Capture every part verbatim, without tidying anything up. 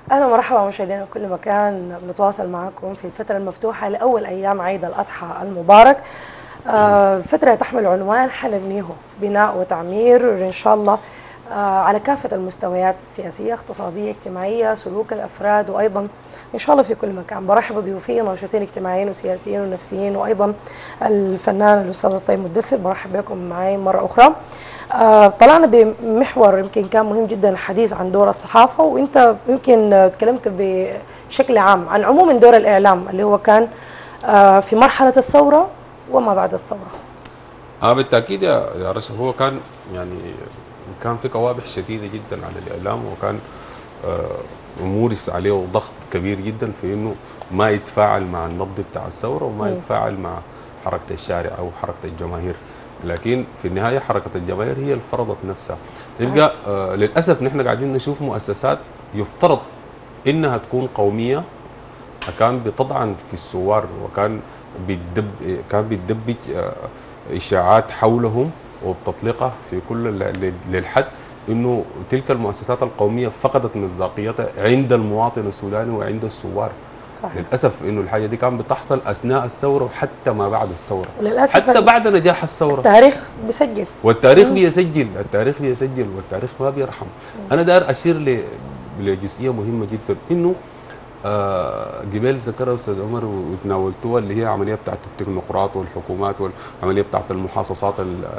أهلا ومرحبا مشاهدينا في كل مكان، بنتواصل معكم في الفترة المفتوحة لأول أيام عيد الأضحى المبارك. آه فترة تحمل عنوان حلب نيهو، بناء وتعمير إن شاء الله آه على كافة المستويات السياسية، اقتصادية، اجتماعية، سلوك الأفراد، وأيضا إن شاء الله في كل مكان. برحب بضيوفي ناشطين اجتماعيين وسياسيين ونفسيين، وأيضا الفنان الأستاذ الطيب مدثر. برحب بكم معي مرة أخرى. آه طلعنا بمحور يمكن كان مهم جدا الحديث عن دور الصحافة، وانت يمكن تكلمت بشكل عام عن عموم دور الإعلام اللي هو كان آه في مرحلة الثورة وما بعد الثورة. اه بالتاكيد يا يا رشا، هو كان يعني كان في كوابح شديده جدا على الاعلام، وكان آه مورس عليه ضغط كبير جدا في انه ما يتفاعل مع النبض بتاع الثوره وما م. يتفاعل مع حركه الشارع او حركه الجماهير. لكن في النهايه حركه الجماهير هي اللي فرضت نفسها. تبقى آه للاسف نحن قاعدين نشوف مؤسسات يفترض انها تكون قوميه كان بتطعن في الثوار، وكان بيدب كان بيدبج آه اشاعات حولهم وبتطلقه في كل للحد انه تلك المؤسسات القوميه فقدت مصداقيتها عند المواطن السوداني وعند الثوار. صحيح. للاسف انه الحاجه دي كانت بتحصل اثناء الثوره وحتى ما بعد الثوره، وللاسف حتى بعد نجاح الثوره التاريخ بيسجل، والتاريخ بيسجل التاريخ بيسجل والتاريخ ما بيرحم. مم. انا داير اشير لجزئيه مهمه جدا، انه آه قبل ذكرها استاذ عمر وتناولتوها، اللي هي عمليه بتاعت التكنوقراط والحكومات والعمليه بتاعت المحاصصات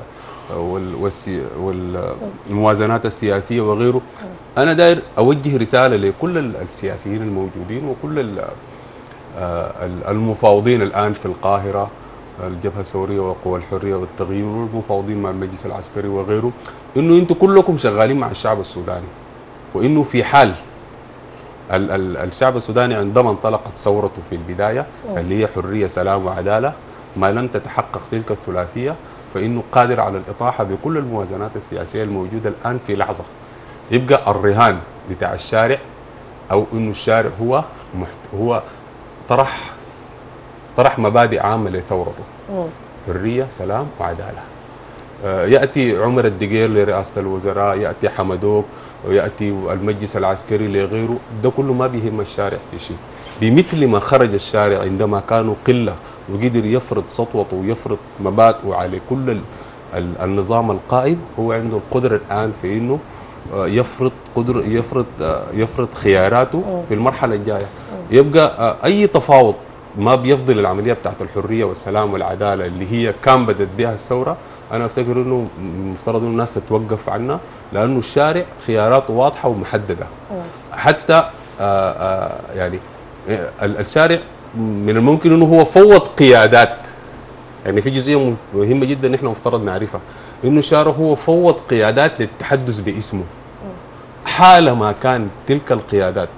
والموازنات السياسيه وغيره. انا داير اوجه رساله لكل السياسيين الموجودين وكل المفاوضين الان في القاهره، الجبهه الثوريه وقوى الحريه والتغيير، والمفاوضين مع المجلس العسكري وغيره، انه انتم كلكم شغالين مع الشعب السوداني، وانه في حال ال ال الشعب السوداني عندما انطلقت ثورته في البدايه اللي هي حريه سلام وعداله، ما لم تتحقق تلك الثلاثيه فانه قادر على الاطاحه بكل الموازنات السياسيه الموجوده الان في لحظه. يبقى الرهان بتاع الشارع، او انه الشارع هو محت هو طرح طرح مبادئ عامه لثورته، حريه سلام وعداله. آه ياتي عمر الدقير لرئاسه الوزراء، ياتي حمدوك، وياتي المجلس العسكري لغيره، ده كله ما بيهم الشارع في شيء. بمثل ما خرج الشارع عندما كانوا قله وقدر يفرض سطوته ويفرض مبادئه على كل ال ال النظام القائم، هو عنده القدره الان في انه يفرض قدر يفرض يفرض خياراته في المرحله الجايه. يبقى اي تفاوض ما بيفضل العمليه بتاعت الحريه والسلام والعداله اللي هي كان بدت بها الثوره، انا افتكر انه المفترض انه الناس تتوقف عنها، لانه الشارع خياراته واضحه ومحدده. حتى آآ آآ يعني الشارع من الممكن انه هو فوض قيادات، يعني في جزئيه مهمه جدا نحن مفترض نعرفها، انه الشارع هو فوض قيادات للتحدث باسمه. حالما كان تلك القيادات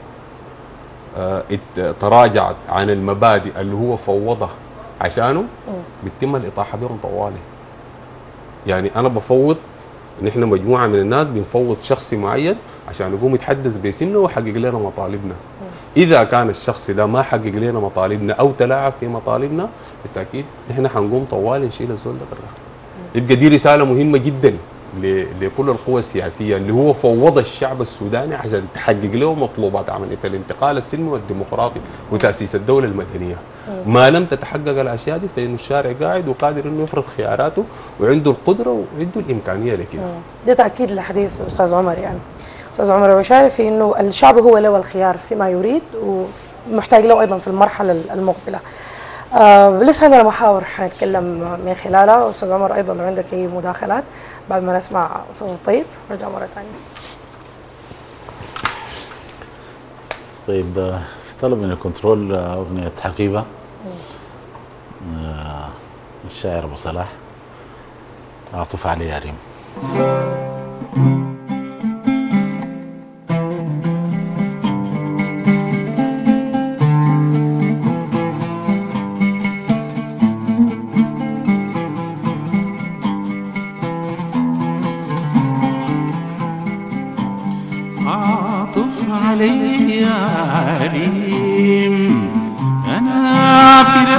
تراجعت عن المبادئ اللي هو فوضها عشانه، بيتم الاطاحه بهم طوالي. يعني انا بفوض، نحن مجموعه من الناس بنفوض شخص معين عشان يقوم يتحدث باسمنا ويحقق لنا مطالبنا. اذا كان الشخص ده ما حقق لنا مطالبنا او تلاعب في مطالبنا، بالتاكيد نحن حنقوم طوالي نشيل الزول ده برا. يبقى دي رساله مهمه جدا لكل القوى السياسيه اللي هو فوض الشعب السوداني عشان تحقق له مطلوبات عمليه الانتقال السلمي والديمقراطي وتاسيس الدوله المدنيه. ما لم تتحقق الاشياء دي، فانه الشارع قاعد وقادر انه يفرض خياراته وعنده القدره وعنده الامكانيه لكده. ده تاكيد لحديث استاذ عمر. يعني استاذ عمر وشارف في انه الشعب هو له الخيار فيما يريد ومحتاج له ايضا في المرحله المقبله. آه لسه عندنا محاور حنتكلم من خلالها. استاذ عمر ايضا لو عندك اي مداخلات بعد ما نسمع استاذ الطيب نرجع مره ثانيه. طيب في طلب من الكنترول اغنيه حقيبه آه الشاعر ابو صلاح، اعطف علي يا ريم. علي يا ريم أنا في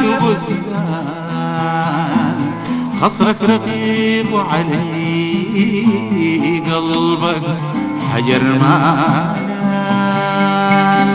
البستان، خصرك رقيق وعلي قلبك حجر ما نال،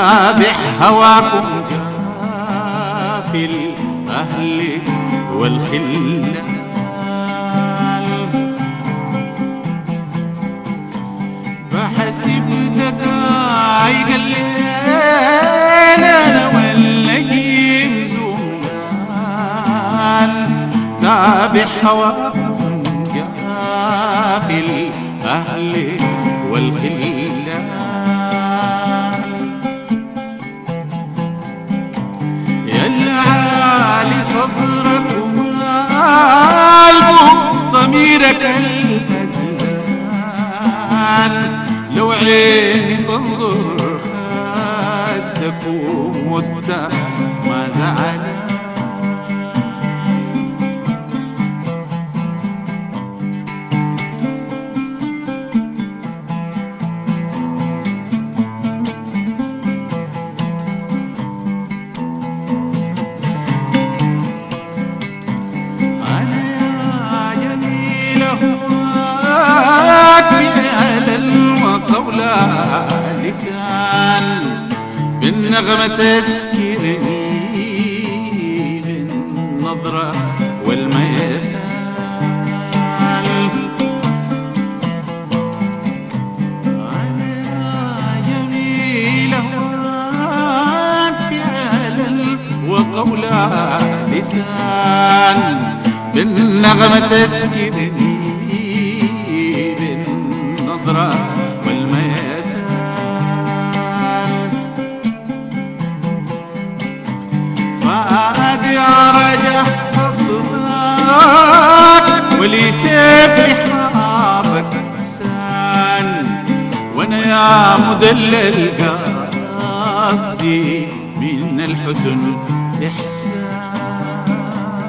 تابع هواكم جافي الأهل والخلة بحسب دقايق الليل أنا والنجيم زمان تابع هواكم جافي الأهل والخلة يا العالي صدرك وقلبه ضميرك الهزان لو عيني تنظر خدك ومدة ما زعل لسان بالنغمة تسكرني بالنظرة والميسان أنا جميل هواك فعلا وقولا لسان بالنغمة تسكرني بالنظرة فادي رجع أصلاك ولي سيف لحاضك سان وانا يا مدلل قصدي من الحزن إحسان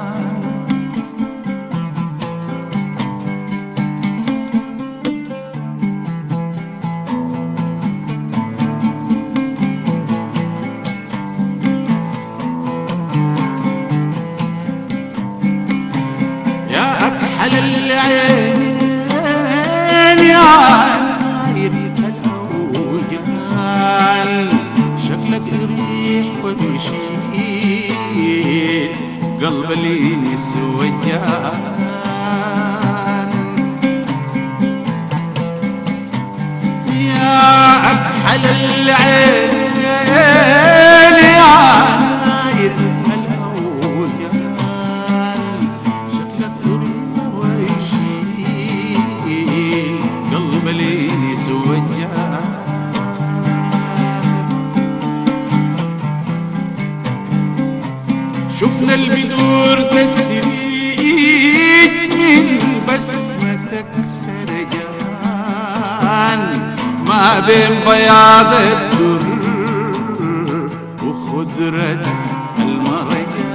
على العين يا ناير الأوجان شكلك يريح ويشيل قلب اللي سويان يا أكحل العين يا ناير الأوجان شكلك يريح قلب ليني سوجان شفنا البدور تسريج من بسمتك سرجان ما بين بياض الدر وخضرة المرجان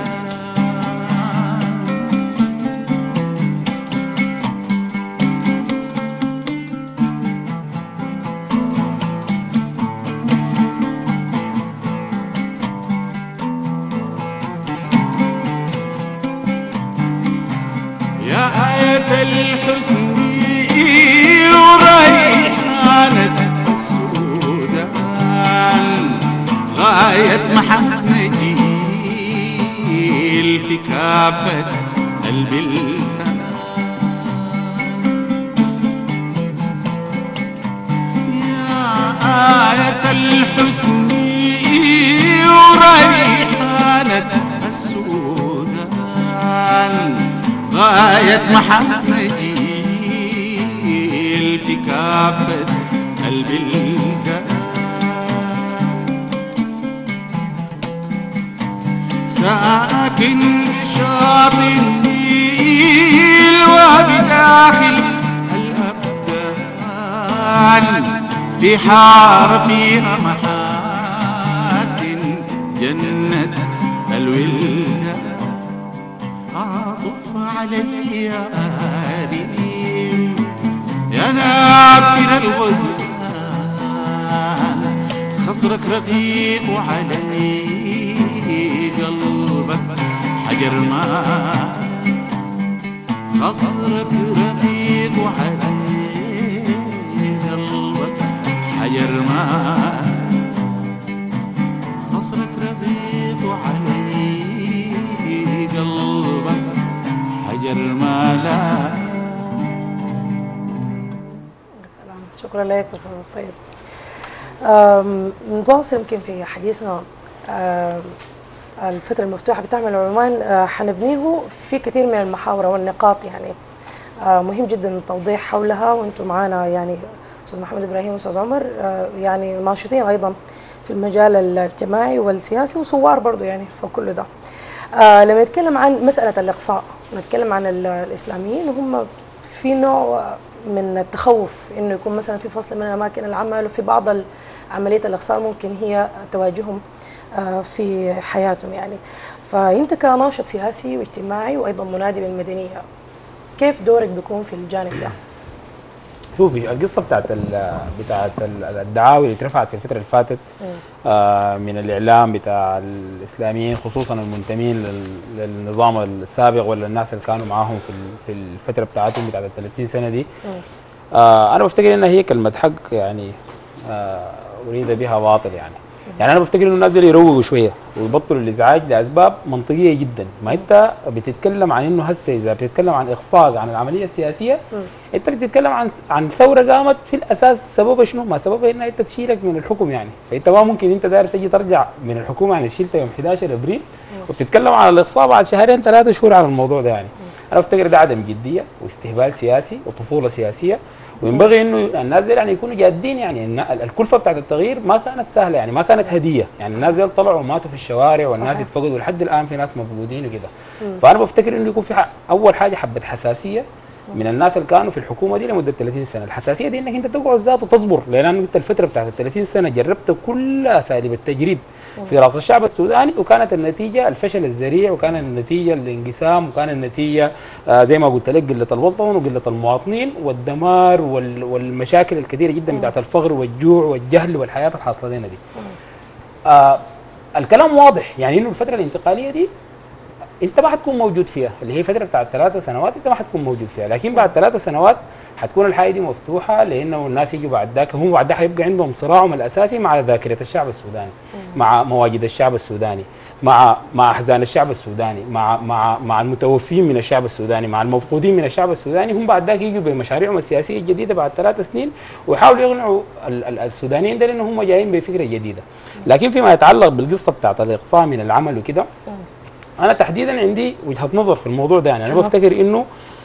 يا آية الحسن وريحانة السودان غاية محاسن جيل في كافة البلدان يا آية الحسن وريحانة السودان غاية محاسن جيل في كافة البلدان ساكن بشاطئ النيل وبداخل الأبدان في حارة فيها محاسن جنة الولدان عاطف علي يا ريم يا نابل الغزلان خصرك رقيق وعلي قلبك حجر ما خصرك رقيق وعلي قلبك حجر ما خصرك رقيق وعلي قلبك حجر ما لا. سلام، شكرا لك استاذ الطيب. أم، نتواصل يمكن في حديثنا. أم، الفترة المفتوحة بتعمل عنوان أه، حنبنيه في كثير من المحاور والنقاط، يعني أه، مهم جدا التوضيح حولها، وانتم معنا يعني استاذ محمد ابراهيم واستاذ عمر أه، يعني ناشطين ايضا في المجال الاجتماعي والسياسي وثوار برضه يعني فكل ده. أه، لما نتكلم عن مسألة الإقصاء، نتكلم عن ال- الإسلاميين وهم في نوع من التخوف انه يكون مثلا في فصل من اماكن العمل، وفي بعض عمليه الاقصاء ممكن هي تواجههم آه، في حياتهم يعني. فانت كناشط سياسي واجتماعي وايضا منادي بالمدنيه، كيف دورك بيكون في الجانب ده؟ شوفي القصه بتاعت ال بتاعت ال- الدعاوي اللي اترفعت في الفتره اللي فاتت آه من الاعلام بتاع الاسلاميين، خصوصا المنتمين لل- للنظام السابق ولا الناس اللي كانوا معاهم في ال- في الفتره بتاعتهم بتاعت ال ثلاثين سنه دي. آه انا بفتكر انها هي كلمه حق يعني آه اريد بها باطل يعني. يعني انا بفتكر انه الناس دول يروقوا شويه ويبطلوا الازعاج لاسباب منطقيه جدا. ما انت بتتكلم عن انه هسه اذا بتتكلم عن اخصاء عن العمليه السياسيه، انت بتتكلم عن عن ثوره قامت في الاساس سببها شنو؟ ما سببها انها انت تشيلك من الحكم يعني. فانت ما ممكن انت داير تجي ترجع من الحكومه يعني شيلتها يوم احد عشر ابريل وبتتكلم على الاخصاء بعد شهرين ثلاثه شهور على الموضوع ده يعني. انا بفتكر ده عدم جديه واستهبال سياسي وطفوله سياسيه، وينبغي انه الناس دي يعني يكونوا جادين يعني. الن- الكلفه بتاعت التغيير ما كانت سهله يعني، ما كانت هديه يعني. الناس دي طلعوا وماتوا في الشوارع والناس صحيح. اتفقدوا لحد الان في ناس مفقودين وكده. فانا بفتكر انه يكون في ح- اول حاجه حبه حساسيه من الناس اللي كانوا في الحكومه دي لمده ثلاثين سنه. الحساسيه دي انك انت تقعد ذات وتصبر، لان انت الفتره بتاعت ال ثلاثين سنه جربت كل اساليب التجريب في راس الشعب السوداني، وكانت النتيجه الفشل الذريع، وكان النتيجه الانقسام، وكان النتيجه آه زي ما قلت لك قله الوطن وقله المواطنين والدمار وال- والمشاكل الكثيره جدا بتاعت الفقر والجوع والجهل والحياه الحاصله لنا دي. آه الكلام واضح يعني انه الفتره الانتقاليه دي انت ما حتكون موجود فيها، اللي هي فتره بتاعت ثلاث سنوات انت ما حتكون موجود فيها، لكن بعد ثلاث سنوات حتكون الحياه دي مفتوحه، لانه الناس يجوا بعد ذاك هم بعد ذاك حيبقى عندهم صراعهم الاساسي مع ذاكره الشعب السوداني، مع مواجد الشعب السوداني، مع مع احزان الشعب السوداني، مع مع مع المتوفين من الشعب السوداني، مع المفقودين من الشعب السوداني. هم بعد ذاك يجوا بمشاريعهم السياسيه الجديده بعد ثلاث سنين ويحاولوا يقنعوا ال- ال- السودانيين ده لانه هم جايين بفكره جديده. لكن فيما يتعلق بالقصه بتاعت الاقصاء من العمل وكده، انا تحديدا عندي وجهه نظر في الموضوع ده يعني. انا بفتكر انه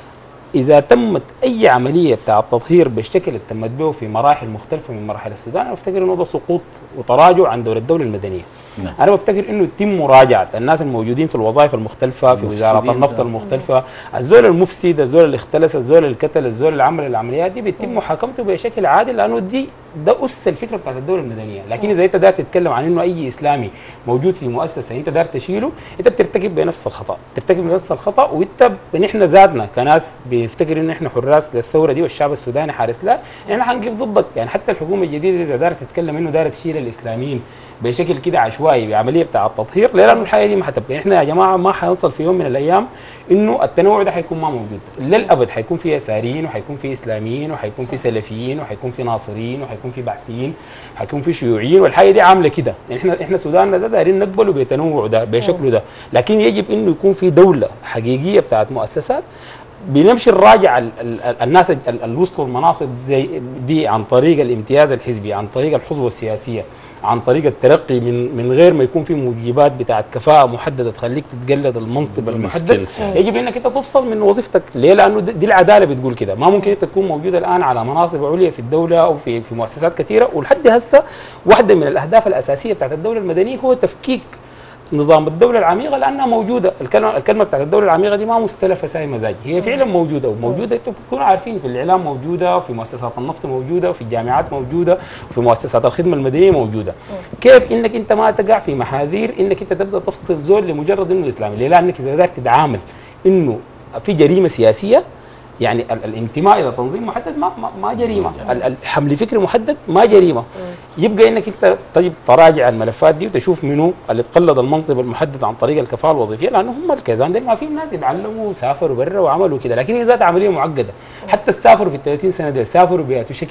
اذا تمت اي عمليه بتاع تطهير بالشكل اللي تمت به في مراحل مختلفه من مراحل السودان، انا بفتكر انه ده سقوط وتراجع عن دور الدوله المدنيه. نعم. انا بفتكر انه يتم مراجعه الناس الموجودين في الوظائف المختلفه في وزاره المفسدين النفط ده. المختلفه، الزول المفسد، الزول اللي اختلس، الزول اللي قتل، الزول اللي عمل العمليات دي بيتم محاكمته بشكل عادل، لانه دي ده اس الفكره بتاعت الدوله المدنيه. لكن اذا انت داير تتكلم عن انه اي اسلامي موجود في مؤسسه انت داير تشيله، انت بترتكب بنفس الخطا، بترتكب بنفس الخطا. وانت نحن ذاتنا كناس بنفتكر انه احنا حراس للثوره دي والشعب السوداني حارس لها، احنا حنقف ضدك يعني. حتى الحكومه الجديده اذا دارت تتكلم انه دارت تشيل الاسلاميين بشكل كده عشوائي بعمليه بتاع التطهير، لانه الحياه دي ما حتبقى. احنا يا جماعه ما حنوصل في يوم من الايام انه التنوع ده حيكون ما موجود للابد. حيكون في يساريين وحيكون في اسلاميين وحيكون في سلفيين وحيكون في ناصريين وحيكون في بعثيين وحيكون في شيوعيين، والحياه دي عامله كده. احنا احنا سوداننا ده دايرين نقبله بتنوعه ده بشكله ده، لكن يجب انه يكون في دوله حقيقيه بتاعت مؤسسات بنمشي نراجع ال- ال- ال- الناس ال- اللي وصلوا المناصب دي, دي عن طريق الامتياز الحزبي، عن طريق الحظوه السياسيه، عن طريق الترقي من من غير ما يكون في موجبات بتاعت كفاءه محدده تخليك تتجلد المنصب المحدد. يجب انك انت تفصل من وظيفتك. ليه؟ لانه دي دي العداله بتقول كده. ما ممكن انت تكون موجود الان على مناصب عليا في الدوله او في في مؤسسات كثيره، ولحد هسه واحده من الاهداف الاساسيه بتاعت الدوله المدنيه هو تفكيك نظام الدولة العميقة، لأنها موجودة. الكلمة الكلمة بتاعت الدولة العميقة دي ما مستلفة ساي مزاج، هي فعلا موجودة، وموجودة انتم بتكونوا عارفين في الإعلام موجودة، وفي مؤسسات النفط موجودة، وفي الجامعات موجودة، وفي مؤسسات الخدمة المدنية موجودة. كيف إنك أنت ما تقع في محاذير إنك أنت تبدأ تفصل زول لمجرد إنه إسلامي؟ ليه؟ لأنك إذا قدرت تتعامل إنه في جريمة سياسية، يعني ال- الانتماء الى تنظيم محدد ما ما, ما جريمه، ال- ال- حمل فكري محدد ما جريمه. يبقى انك انت طيب تراجع الملفات دي وتشوف منو اللي تقلد المنصب المحدد عن طريق الكفاءه الوظيفيه، لانه هم الكيزان دول ما في ناس يتعلموا وسافروا برا وعملوا كده. لكن هي ذات عمليه معقده. حتى السافروا في ال ثلاثين سنه دي سافروا بهذا شكل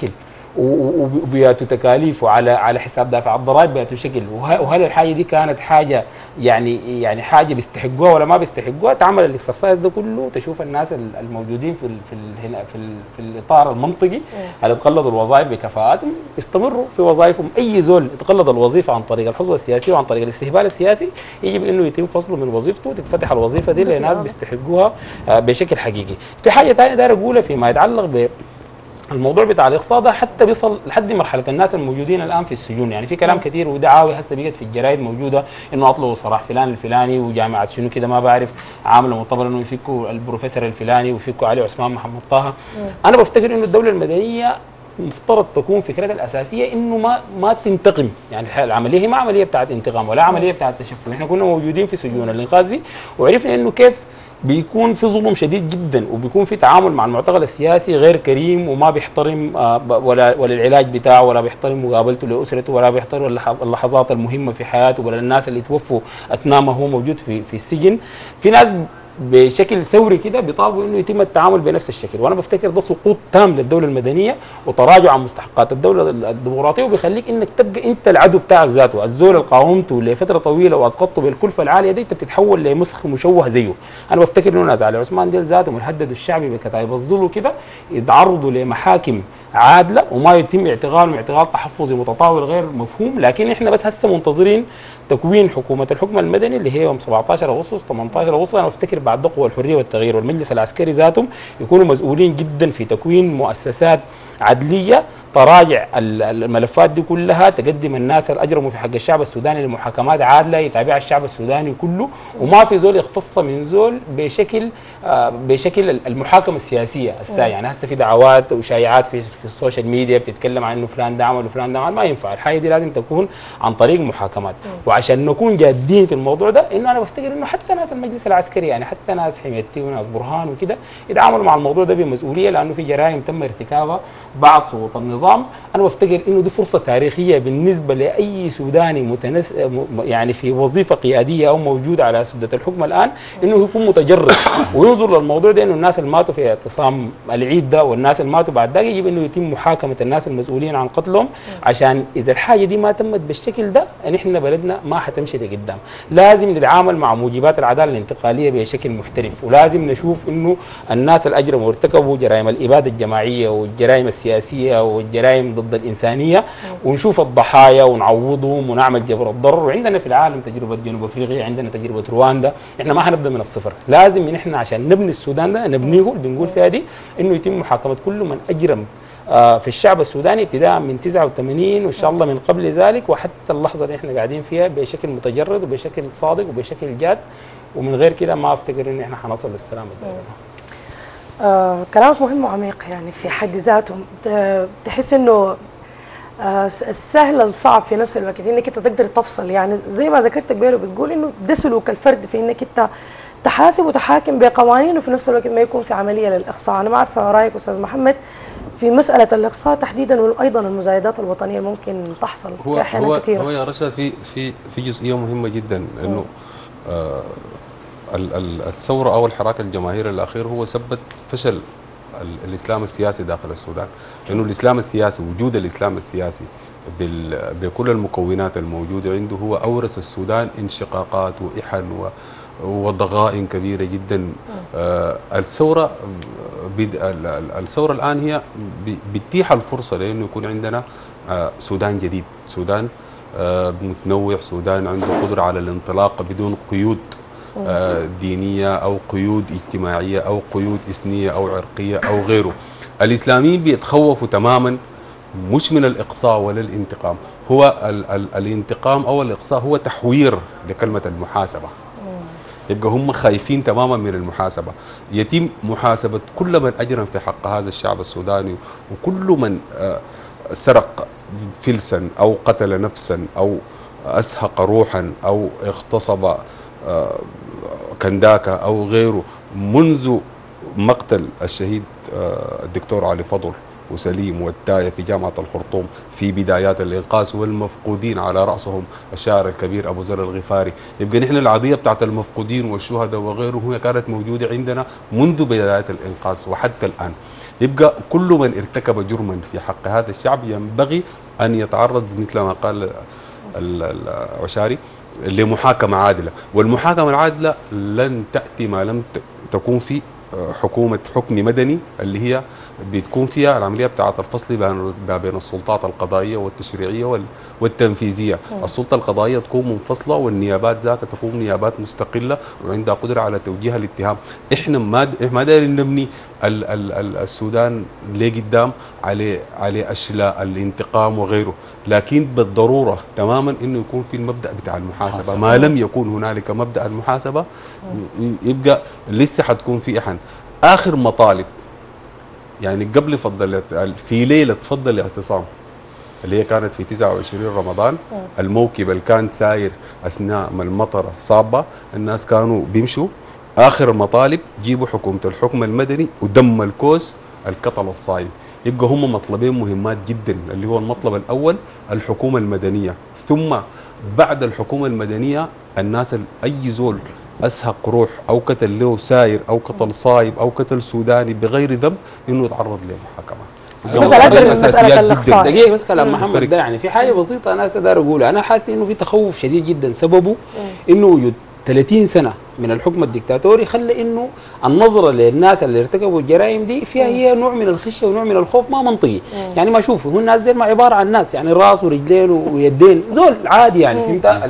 وبياتوا تكاليف وعلى على حساب دافع الضرائب بياتوا شكل، وهل الحاجه دي كانت حاجه يعني يعني حاجه بيستحقوها ولا ما بيستحقوها؟ تعمل الاكسرسايز ده كله، تشوف الناس الموجودين في ال في ال هنا في ال في الاطار المنطقي اللي تقلدوا الوظائف بكفاءاتهم يستمروا في وظائفهم. اي زول يتقلد الوظيفه عن طريق الحظوه السياسيه وعن طريق الاستهبال السياسي يجب انه يتم فصله من وظيفته وتتفتح الوظيفه دي لناس بيستحقوها بشكل حقيقي. في حاجه ثانيه داير اقولها فيما يتعلق ب الموضوع بتاع الاقصاء ده، حتى بيصل لحد مرحله الناس الموجودين الان في السجون. يعني في كلام كثير ودعاوي هسه بقت في الجرايد موجوده انه اطلبوا صلاح فلان الفلاني وجامعه شنو كده ما بعرف عامله مؤتمر انه يفكوا البروفيسور الفلاني ويفكوا علي عثمان محمد طه. انا بفتكر انه الدوله المدنيه مفترض تكون فكرتها الاساسيه انه ما ما تنتقم. يعني العمليه هي ما عمليه بتاعت انتقام ولا عمليه بتاعت تشفي. احنا كنا موجودين في سجون الانقاذ دي وعرفنا انه كيف بيكون في ظلم شديد جدا وبيكون في تعامل مع المعتقل السياسي غير كريم وما بيحترم ولا ولا العلاج بتاعه ولا بيحترم مقابلته لاسرته ولا بيحترم اللحظات المهمه في حياته ولا الناس اللي توفوا اثناء ما هو موجود في في السجن. في ناس بشكل ثوري كده بيطالبوا انه يتم التعامل بنفس الشكل، وانا بفتكر ده سقوط تام للدوله المدنيه وتراجع عن مستحقات الدوله الديمقراطيه، وبيخليك انك تبقى انت العدو بتاعك ذاته، الزول اللي قاومته لفتره طويله واسقطته بالكلفه العاليه دي انت بتتحول لمسخ مشوه زيه. انا بفتكر انه ناس علي عثمان ديل ذاتهم الهددوا الشعبي بكتائب الظل كده يتعرضوا لمحاكم عادله وما يتم اعتقالهم اعتقال تحفظي متطاول غير مفهوم. لكن احنا بس هسه منتظرين تكوين حكومه الحكم المدني اللي هي يوم سبعة عشر اغسطس ثمانية عشر اغسطس. انا بفتكر بعد قوى الحريه والتغيير والمجلس العسكري ذاتهم يكونوا مسؤولين جدا في تكوين مؤسسات عدليه تراجع الملفات دي كلها، تقدم الناس اللي اجرموا في حق الشعب السوداني لمحاكمات عادله يتابعها الشعب السوداني كله، وما في زول يختص من زول بشكل آه بشكل المحاكمه السياسيه الساعه. يعني هسه في دعوات وشائعات في, في السوشيال ميديا بتتكلم عن انه فلان ده عمل وفلان ده عمل، ما ينفع. الحاجه دي لازم تكون عن طريق محاكمات. وعشان نكون جادين في الموضوع ده انه انا بفتكر انه حتى ناس المجلس العسكري يعني حتى ناس حميتي وناس برهان وكده يتعاملوا مع الموضوع ده بمسؤوليه، لانه في جرائم تم ارتكابها بعد سقوط النظام. انا بفتكر انه دي فرصه تاريخيه بالنسبه لاي سوداني متنس يعني في وظيفه قياديه او موجود على سده الحكم الان انه يكون متجرد وينظر للموضوع ده، انه الناس اللي ماتوا في اعتصام العيد ده والناس اللي ماتوا بعد ده يجب انه يتم محاكمه الناس المسؤولين عن قتلهم، عشان اذا الحاجه دي ما تمت بالشكل ده نحن بلدنا ما حتمشي لقدام. لازم نتعامل مع موجبات العداله الانتقاليه بشكل محترف، ولازم نشوف انه الناس اللي اجرموا وارتكبوا جرائم الاباده الجماعيه والجرائم السياسيه والجرائم ضد الانسانيه ونشوف الضحايا ونعوضهم ونعمل جبر الضرر. وعندنا في العالم تجربه جنوب افريقيا، عندنا تجربه رواندا، احنا ما حنبدا من الصفر. لازم نحن عشان نبني السودان ده نبنيه اللي بنقول فيها دي انه يتم محاكمه كل من اجرم آه في الشعب السوداني ابتداء من تسعة وثمانين وان شاء الله من قبل ذلك وحتى اللحظه اللي احنا قاعدين فيها بشكل متجرد وبشكل صادق وبشكل جاد، ومن غير كده ما افتكر ان احنا حنصل للسلام الدائم. آه كلامك مهم وعميق يعني في حد ذاته. تحس انه آه السهل الصعب في نفس الوقت انك انت تقدر تفصل، يعني زي ما ذكرت قبل وبتقول انه ده سلوك الفرد في انك انت تحاسب وتحاكم بقوانين وفي نفس الوقت ما يكون في عمليه للاقصاء. انا ما عارفه رايك استاذ محمد في مساله الاقصاء تحديدا وايضا المزايدات الوطنيه ممكن تحصل هو في احيان هو كثيره. هو يا رشا في في في جزئيه مهمه جدا انه آه الثوره او الحراك الجماهيري الاخير هو سبب فشل الاسلام السياسي داخل السودان، لانه الاسلام السياسي وجود الاسلام السياسي بكل المكونات الموجوده عنده هو اورث السودان انشقاقات واحن وضغائن كبيره جدا. آه الثوره الثوره الان هي بتتيح الفرصه لانه يكون عندنا آه سودان جديد، سودان آه متنوع، سودان عنده قدره على الانطلاق بدون قيود آه دينيه او قيود اجتماعيه او قيود اثنيه او عرقيه او غيره. الاسلاميين بيتخوفوا تماما مش من الاقصاء ولا الانتقام، هو ال ال الانتقام او الاقصاء هو تحوير لكلمه المحاسبه. يبقى هم خايفين تماما من المحاسبه، يتم محاسبه كل من اجرم في حق هذا الشعب السوداني، وكل من آه سرق فلسا او قتل نفسا او اسهق روحا او اغتصب آه كنداكا او غيره منذ مقتل الشهيد آه الدكتور علي فضل وسليم والتاية في جامعة الخرطوم في بدايات الإنقاذ، والمفقودين على رأسهم الشاعر الكبير أبو ذر الغفاري. يبقى نحن العادية بتاعت المفقودين والشهداء وغيره هي كانت موجودة عندنا منذ بدايات الإنقاذ وحتى الآن. يبقى كل من ارتكب جرما في حق هذا الشعب ينبغي أن يتعرض مثل ما قال العشاري لمحاكمة عادلة، والمحاكمة العادلة لن تأتي ما لم تكون في حكومة حكم مدني اللي هي بتكون فيها العملية بتاعة الفصل بين السلطات القضائية والتشريعية والتنفيذية. السلطة القضائية تكون منفصلة والنيابات ذاتها تكون نيابات مستقلة وعندها قدرة على توجيه الاتهام. احنا ما ما دايرين نبني ال ال ال السودان لقدام على على اشلاء الانتقام وغيره، لكن بالضرورة تماما انه يكون في المبدأ بتاع المحاسبة. ما لم يكون هنالك مبدأ المحاسبة يبقى لسه حتكون في احن اخر مطالب. يعني قبل فضل في ليله فضل الاعتصام اللي هي كانت في تسعة وعشرين رمضان، الموكب اللي كان ساير اثناء ما المطره صابه الناس كانوا بيمشوا، اخر المطالب جيبوا حكومه الحكم المدني ودم الكوس القتل الصايم. يبقى هم مطلبين مهمات جدا، اللي هو المطلب الاول الحكومه المدنيه، ثم بعد الحكومه المدنيه الناس اي زول أسهق روح أو قتل له ساير أو قتل صايب أو قتل سوداني بغير ذنب إنه يتعرض لمحاكمة. مسألة مسألة الإقصاء. دقيقة بس كلام محمد ده يعني في حاجة بسيطة أنا أقدر أقولها. أنا حاسس إنه في تخوف شديد جدا سببه إنه وجود ثلاثين سنة من الحكم الدكتاتوري خلى انه النظره للناس اللي ارتكبوا الجرائم دي فيها هي نوع من الخشيه ونوع من الخوف ما منطقي. يعني ما شوفوا هو الناس دي ما عباره عن ناس يعني راس ورجلين ويدين زول عادي يعني فهمت.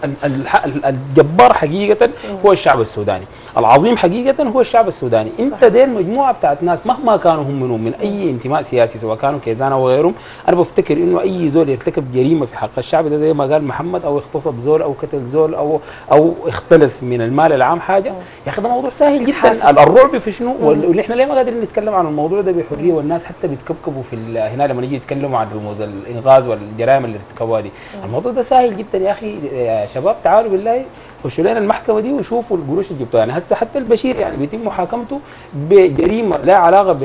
الجبار حقيقه هو الشعب السوداني، العظيم حقيقه هو الشعب السوداني. انت دين مجموعه بتاعت ناس مهما كانوا هم منهم من اي انتماء سياسي سواء كانوا كيزانا وغيرهم. انا بفتكر انه اي زول يرتكب جريمه في حق الشعب ده زي ما قال محمد او اغتصب زول او قتل زول او او اختلس من المال العام حاجه، يا اخي ده موضوع سهل جدا. الرعب في شنو؟ ونحن ليه ما قادرين نتكلم عن الموضوع ده بحريه؟ والناس حتى بيتكبكبوا في هنا لما نيجي يتكلموا عن رموز الانغاز والجرائم اللي ارتكبوها دي. الموضوع ده سهل جدا يا اخي يا شباب، تعالوا بالله خشوا لنا المحكمه دي وشوفوا القروش اللي جبتوها. يعني هسه حتى البشير يعني بيتم محاكمته بجريمه لا علاقه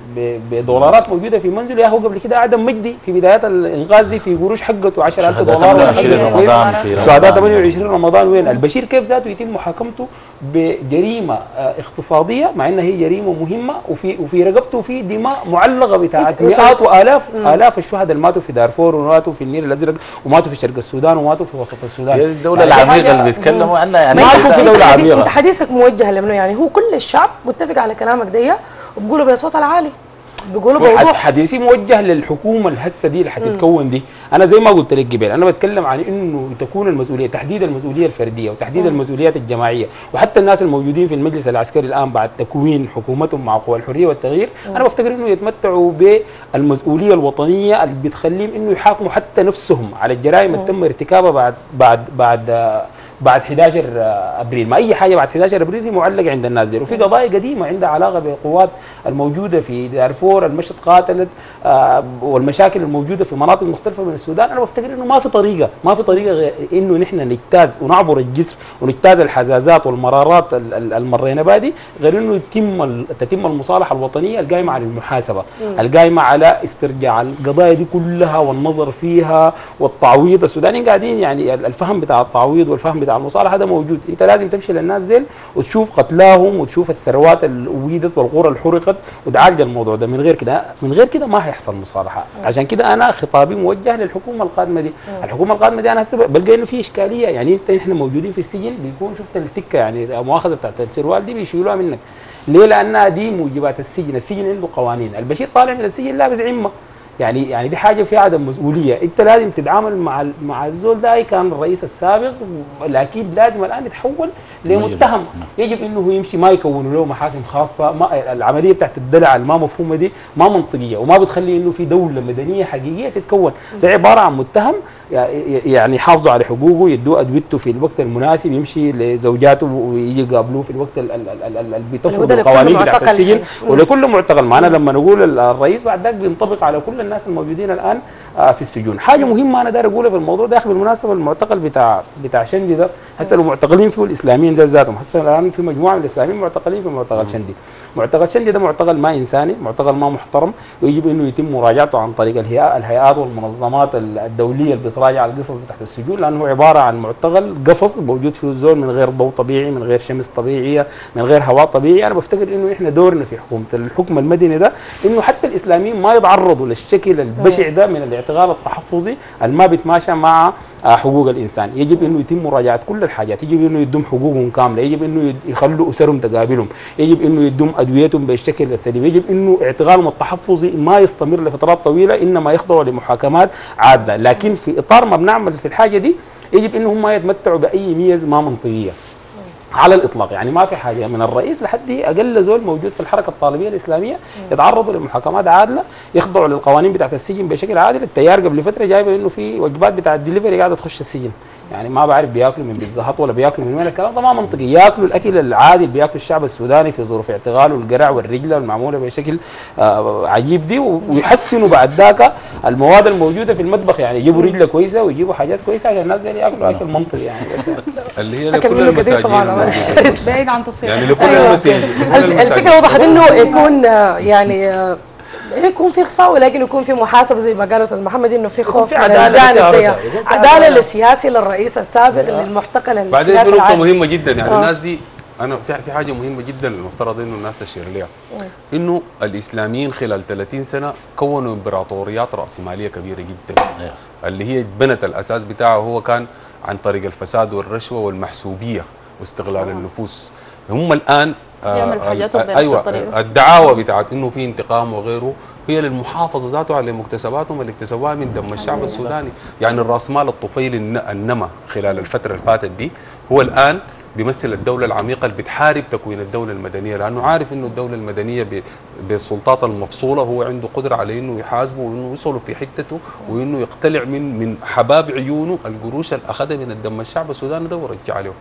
بدولارات موجوده في منزله. يا هو قبل كده اعدم مجدي في بدايات الانغاز دي في قروش حقته عشرة آلاف دولار ثمانية وعشرين رمضان في شهداء ثمانية وعشرين رمضان. وين البشير كيف ذاته يتم محاكمته بجريمه اقتصاديه مع انها هي جريمه مهمه وفي وفي رقبته في دماء معلقه بتاعت مئات والاف الاف الشهداء اللي ماتوا في دارفور وماتوا في النيل الازرق وماتوا في شرق السودان وماتوا في وسط السودان. هي الدوله العميقه اللي بيتكلموا عنها يعني ما يكون في دوله عميقه. انت حديثك موجه لمنه؟ يعني هو كل الشعب متفق على كلامك ده وبقولوا بصوت العالي، بيقولوا بوضوح. حديثي موجه للحكومه الهسه دي اللي حتتكون دي. انا زي ما قلت لك قبل انا بتكلم عن انه تكون المسؤوليه تحديد المسؤوليه الفرديه وتحديد مم. المسؤوليات الجماعيه، وحتى الناس الموجودين في المجلس العسكري الان بعد تكوين حكومتهم مع قوى الحريه والتغيير مم. انا بفتكر انه يتمتعوا بالمسؤوليه الوطنيه اللي بتخليهم انه يحاكموا حتى نفسهم على الجرائم اللي تم ارتكابها بعد بعد بعد بعد أحد عشر ابريل. ما اي حاجه بعد أحد عشر ابريل هي معلقه عند الناس دي، وفي قضايا قديمه عندها علاقه بالقوات الموجوده في دارفور المشهد قاتلت آه والمشاكل الموجوده في مناطق مختلفه من السودان. انا بفتكر انه ما في طريقه ما في طريقه غير انه نحن نجتاز ونعبر الجسر ونجتاز الحزازات والمرارات المرينا بادي غير انه يتم تتم المصالحه الوطنيه القائمه على المحاسبه، القائمه على استرجاع القضايا دي كلها والنظر فيها والتعويض. السودانيين قاعدين يعني الفهم بتاع التعويض والفهم بتاع المصالحه ده موجود. انت لازم تمشي للناس ديل وتشوف قتلاهم وتشوف الثروات اللي أويدت والقرى اللي حرقت وتعالج الموضوع ده. من غير كده من غير كده ما هيحصل مصالحه. عشان كده انا خطابي موجه للحكومه القادمه دي. الحكومه القادمه دي انا هسه بلقى انه في اشكاليه. يعني انت احنا موجودين في السجن بيكون شفت التكه يعني المؤاخذه بتاعت السروال دي بيشيلوها منك. ليه؟ لانها دي موجبات السجن. السجن عنده قوانين. البشير طالع من السجن لابس عمه. يعني يعني دي حاجه في عدم مسؤوليه. انت لازم تتعامل مع مع الزول ده كان الرئيس السابق، اكيد لازم الان يتحول لمتهم. يجب انه يمشي ما يكونوا له محاكم خاصه. ما العمليه بتاعت الدلع الما مفهومه دي ما منطقيه وما بتخلي انه في دوله مدنيه حقيقيه تتكون. ده عباره عن متهم يعني يحافظوا على حقوقه، يدوه ادويته في الوقت المناسب، يمشي لزوجاته ويجي يقابلوه في الوقت اللي بتفرض القوانين بتاعت السجن، ولكل معتقل. معنا لما نقول الرئيس بعد ذاك بينطبق على كل الناس الموجودين الان في السجون. حاجه مهمه انا داير اقولها في الموضوع ده بالمناسبه، المعتقل بتاع بتاع شندي ده هسه لو معتقلين فيه الاسلاميين ده ذاتهم، هسه الان في مجموعه من الاسلاميين معتقلين في معتقل شندي. معتقل شندي ده معتقل ما انساني، معتقل ما محترم، ويجب انه يتم مراجعته عن طريق الهيئات الهيئات والمنظمات الدوليه اللي بتراجع القصص بتاعت السجون، لانه عباره عن معتقل قفص موجود فيه الزول من غير ضوء طبيعي، من غير شمس طبيعيه، من غير هواء طبيعي. انا بفتكر انه احنا دورنا في حكومه الحكم المدني ده انه حتى الاسلاميين ما يتعرضوا للشكل البشع ده من الاعتقال التحفظي اللي ما بيتماشى مع حقوق الانسان. يجب انه يتم مراجعه كل الحاجات، يجب انه يدوم حقوقهم كامله، يجب انه يخلوا اسرهم تقابلهم، يجب انه يدوم ادويتهم بالشكل السليم، يجب انه اعتقالهم التحفظي ما يستمر لفترات طويله، انما يخضعوا لمحاكمات عادله. لكن في اطار ما بنعمل في الحاجه دي يجب انهم ما يتمتعوا باي ميز ما منطقيه على الاطلاق. يعني ما في حاجه من الرئيس لحد اقل زول موجود في الحركه الطالبيه الاسلاميه يتعرضوا لمحاكمات عادله، يخضعوا للقوانين بتاعت السجن بشكل عادل. التيار قبل فتره جايبه انه في وجبات بتاعت ديليفري قاعده تخش السجن، يعني ما بعرف بياكلوا من بيتزا هات ولا بياكلوا من وين. الكلام ده ما منطقي. ياكلوا الاكل العادي اللي بياكلوا الشعب السوداني في ظروف اعتقال والقرع والرجله المعموله بشكل آه عجيب دي، ويحسنوا بعد ذاك المواد الموجوده في المطبخ، يعني يجيبوا رجله كويسه ويجيبوا حاجات كويسه عشان الناس زي ياكلوا اكل منطقي يعني. بس اللي هي لكل المساجين بعيد عن تصفيه يعني لكل أيوة. المساجين. الفكره وضحت انه يكون يعني يكون في خصاء، ولكن يكون في محاسبه زي ما قال استاذ محمد، انه في خوف من الجانب ده، عداله للسياسي للرئيس السابق للمحتقل السياسي. بعدين في نقطه مهمه جدا، يعني آه. الناس دي انا في في حاجه مهمه جدا المفترض انه الناس تشير لها، انه الاسلاميين خلال ثلاثين سنه كونوا امبراطوريات راسماليه كبيره جدا، اللي هي بنت الاساس بتاعها هو كان عن طريق الفساد والرشوه والمحسوبيه واستغلال النفوس. هم الان يعمل حاجاتهم بنفس ايوه الطريقة. الدعاوى بتاعت انه في انتقام وغيره هي للمحافظه ذاته على مكتسباتهم اللي اكتسبوها من دم الشعب السوداني. يعني الراسمال الطفيلي النمى خلال الفتره اللي فاتت دي هو الان بيمثل الدوله العميقه اللي بتحارب تكوين الدوله المدنيه، لانه عارف انه الدوله المدنيه بالسلطات المفصوله هو عنده قدره على انه يحاسبه وانه يوصله في حتته وانه يقتلع من من حباب عيونه القروش اللي اخذها من الدم الشعب السوداني ده ورجع له.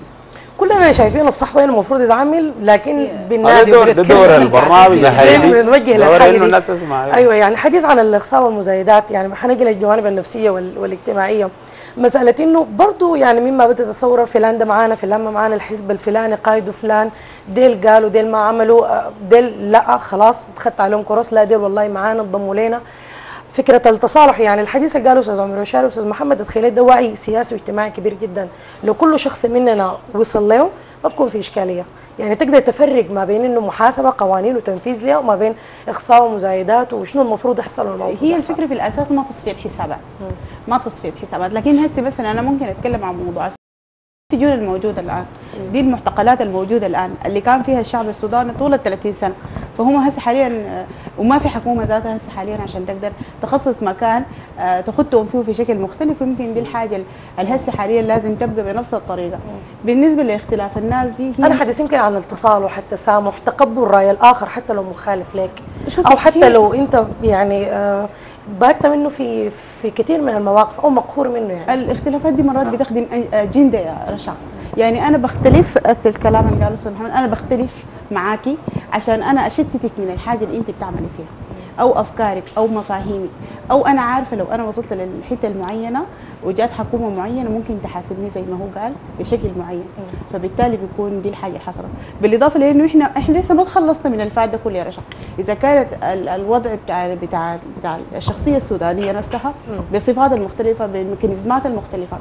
كلنا شايفين الصح وين المفروض يتعامل، لكن بالنادي ده دور البرنامج بنوجه للحاجه دي. الناس تسمع. ايوه يعني حديث عن الاخصاء والمزايدات، يعني حنجي للجوانب النفسيه والاجتماعيه. مساله انه برضه يعني مما بتتصور فلان ده معانا، فلان ما معانا، الحزب الفلاني قائده فلان، ديل قالوا ديل ما عملوا، ديل لا خلاص اتخذت عليهم كروس، لا ديل والله معانا انضموا لنا. فكره التصالح، يعني الحديث اللي قاله استاذ عمر وشاري واستاذ محمد الخليل ده وعي سياسي واجتماعي كبير جدا، لو كل شخص مننا وصل له ما بكون في اشكاليه، يعني تقدر تفرق ما بين انه محاسبه قوانين وتنفيذ لها وما بين اخصاء ومزايدات وشنو المفروض يحصل والمفروض هي الفكره في الاساس ما تصفيه حسابات، ما تصفيه حسابات. لكن هسه بس انا ممكن اتكلم عن موضوع السجون الموجوده الان، دي المعتقلات الموجوده الان اللي كان فيها الشعب السوداني طول ال ثلاثين سنه، فهم هسه حاليا وما في حكومه ذاتها هسه حاليا عشان تقدر تخصص مكان تخطهم فيه في شكل مختلف. يمكن دي الحاجه اللي هسه حاليا لازم تبقى بنفس الطريقه. بالنسبه لاختلاف الناس دي انا حديث يمكن عن التصالح، التسامح، تقبل راي الاخر حتى لو مخالف لك، او حتى لو انت يعني ضايقت منه في في كثير من المواقف او مقهور منه. يعني الاختلافات دي مرات بتخدم اجنده يا رشا، يعني انا بختلف في الكلام اللي قاله استاذ محمد، انا بختلف معاكي عشان انا اشتتك من الحاجه اللي انت بتعملي فيها او افكارك او مفاهيمك، او انا عارفه لو انا وصلت للحته المعينه وجات حكومه معينه ممكن تحاسبني زي ما هو قال بشكل معين، فبالتالي بيكون دي الحاجه اللي حصلت. بالاضافه لانه احنا احنا لسه ما تخلصنا من الفات ده كله يا رشا. اذا كانت الوضع بتاع بتاع بتاع الشخصيه السودانيه نفسها بصفاتها المختلفه بالميكانيزمات المختلفه،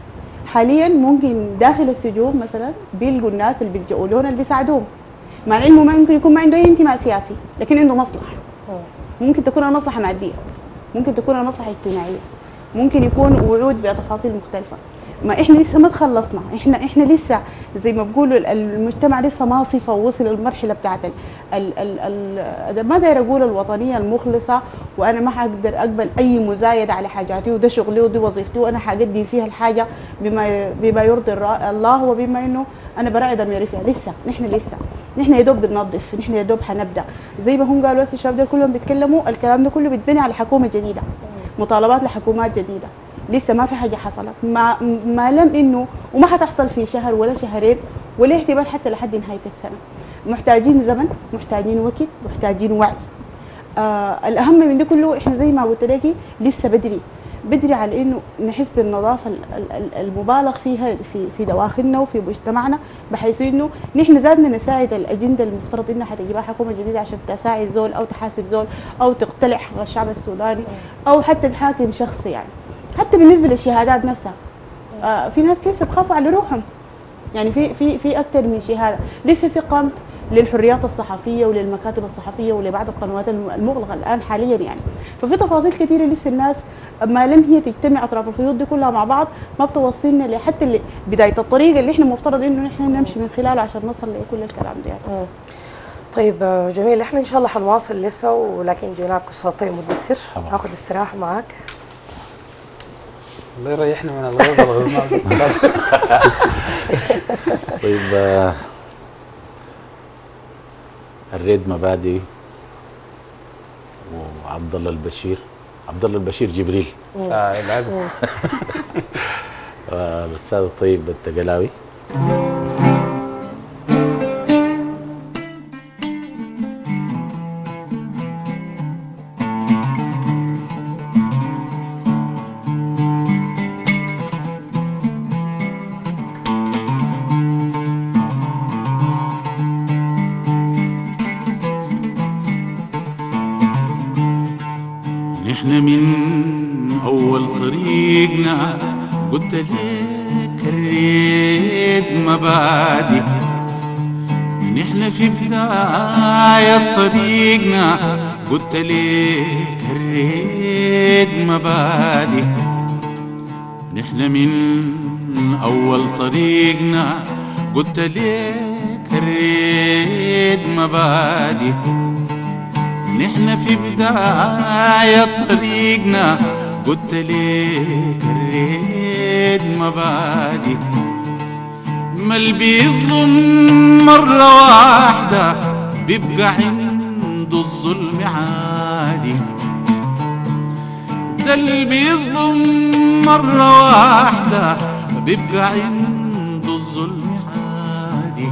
حاليا ممكن داخل السجون مثلا بيلقوا الناس اللي بيلجؤوا لهم اللي بيساعدوهم، مع العلم ما يمكن يكون ما عنده اي انتماء سياسي لكن عنده مصلحه. ممكن تكون المصلحه ماديه، ممكن تكون المصلحه اجتماعيه، ممكن يكون وعود بتفاصيل مختلفه. ما احنا لسه ما تخلصنا، احنا احنا لسه زي ما بقولوا المجتمع لسه ما صفى ووصل للمرحله بتاعت ال ال ال ما داير اقول الوطنيه المخلصه، وانا ما حقدر اقبل اي مزايده على حاجاتي وده شغلي ودي وظيفتي وانا حقدم فيها الحاجه بما بما يرضي الله وبما انه انا براعي ضميري فيها. لسه نحن لسه نحن يا دوب بننظف، نحن يا دوب حنبدا زي ما هم قالوا. هسه الشباب دول كلهم بيتكلموا الكلام ده كله بيتبني على حكومه جديده، مطالبات لحكومات جديده، لسه ما في حاجه حصلت، ما ما لم انه وما حتحصل في شهر ولا شهرين ولا احتمال حتى لحد نهايه السنه. محتاجين زمن، محتاجين وقت، محتاجين وعي. آه الاهم من ده كله احنا زي ما قلت لك لسه بدري بدري على انه نحس بالنظافه المبالغ فيها في في دواخلنا وفي مجتمعنا، بحيث انه نحن ذاتنا نساعد الاجنده المفترض انها حتجيبها حكومه جديده عشان تساعد زول او تحاسب زول او تقتلع حق الشعب السوداني او حتى تحاكم شخص. يعني حتى بالنسبه للشهادات نفسها آه في ناس لسه بخافوا على روحهم، يعني في في في اكثر من شهاده، لسه في قمع للحريات الصحفيه وللمكاتب الصحفيه ولبعض القنوات المغلقه الان حاليا. يعني ففي تفاصيل كثيره لسه الناس ما لم هي تجتمع اطراف الخيوط دي كلها مع بعض ما بتوصلنا لحتى اللي بدايه الطريق اللي احنا المفترض انه نحن نمشي من خلاله عشان نوصل لكل الكلام ده. يعني. طيب جميل، احنا ان شاء الله حنواصل لسه، ولكن جيناك قصتين مدثر ناخذ استراحه معك. الله يريحنا من الغيظ والغزنان. طيب آه الريد مبادئ وعبد الله البشير، عبد الله البشير جبريل اه لازم. الاستاذ الطيب التقلاوي. نحن من أول طريقنا قلت لك الريد مبادئ، نحن في بداية طريقنا قلت لك الريد مبادئ، نحن من أول طريقنا قلت لك الريد مبادئ، نحن في بداية طريقنا قلت ليك الريد مبادئ، ما اللي بيظلم مرة واحدة بيبقى عنده الظلم عادي، ده اللي بيظلم مرة واحدة بيبقى عنده الظلم عادي.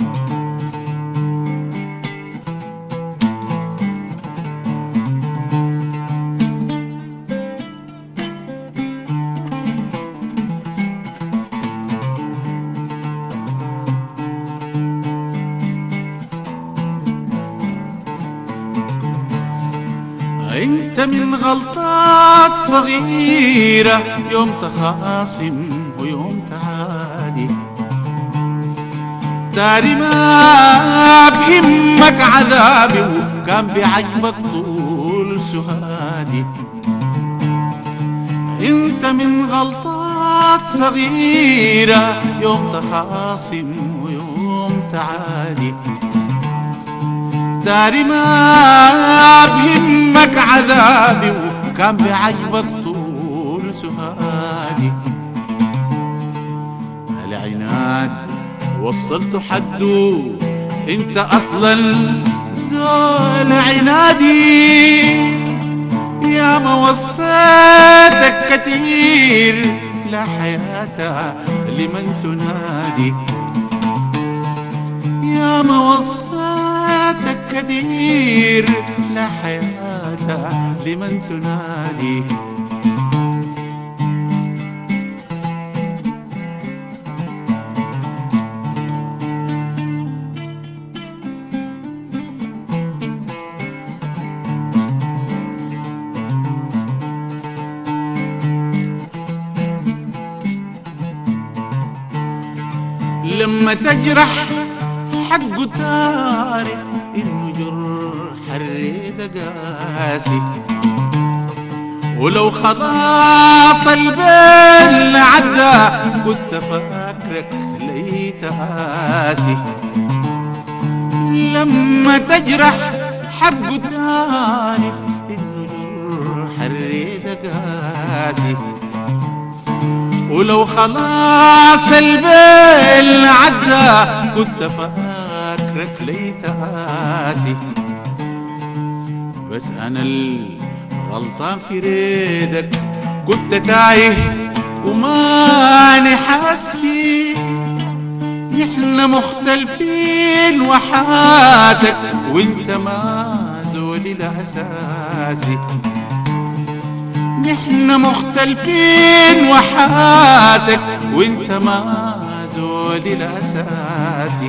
انت من غلطات صغيرة يوم تخاصم ويوم تعادي، تاري ما بهمك عذابي وكان بيعجبك طول سهادي، انت من غلطات صغيرة يوم تخاصم ويوم تعادي، داري ما بهمك عذابي وكان بيعجبك طول سهادي، العناد وصلت حده انت اصلا زول عنادي، يا ما وصيتك كتير لا حياة لمن تنادي، يا ما وصيتك كتير لا حياة لمن تنادي. لما تجرح حقه تعرف انه جرح الريد قاسي، ولو خلاص البين عدى كنت فاكرك ليت قاسي، لما تجرح حقه تعرف انه جرح الريد قاسي، ولو خلاص البين عدى كنت فاكرك ليت قاسي، بس انا الغلطان في ريدك كنت تايه وماني حاسي، نحن مختلفين وحاتك وانت ما زولي الاساسي. نحن مختلفين وحاتك وانت ما زولي الاساسي.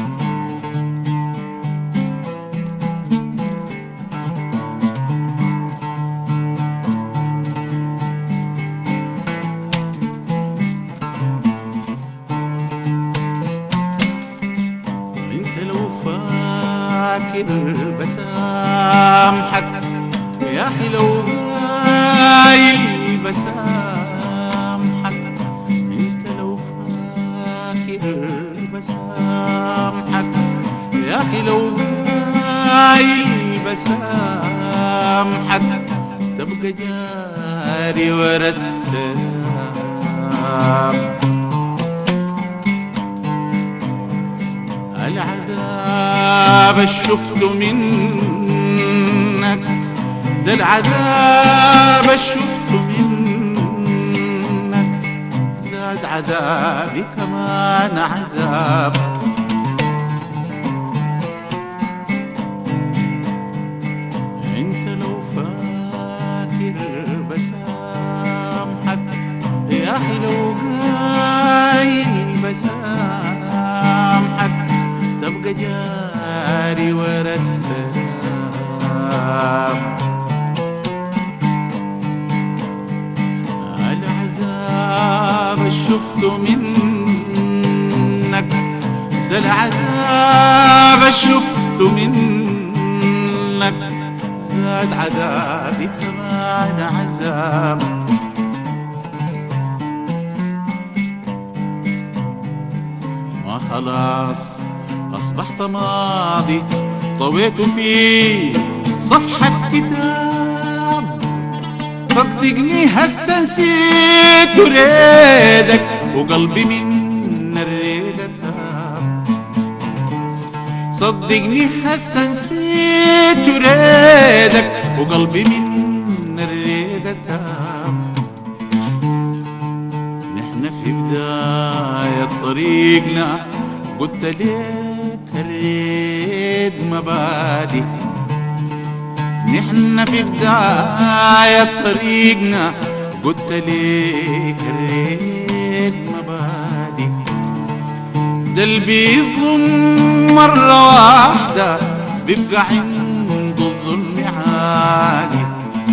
بسامحك يا اخي لو قايل بسامحك، انت لو فاكر بسامحك يا اخي لو قايل بسامحك، تبقى جاري ورا السلام. العذاب الشفت منك، ده العذاب الشفت منك، زاد عذابي كمان عذاب. انت لو فاكر بسامحك يا اخي لو قايل بسامحك، تبقى جاري ورا السلام. العذاب الشفت منك، ده العذاب الشفت منك، زاد عذابي كمان عذاب. ما خلاص أصبحت ماضي طويت فيه صفحة كتاب، صدقني هسه نسيت ريدك وقلبي من الريدة تاب. صدقني هسه نسيت ريدك وقلبي من الريدة تاب. نحن في بداية طريقنا قلت ليك الريد مبادئ، نحن في بداية طريقنا قلت ليك الريد مبادئ. ده اللي بيظلم مرة واحدة بيبقى عنده الظلم عادي.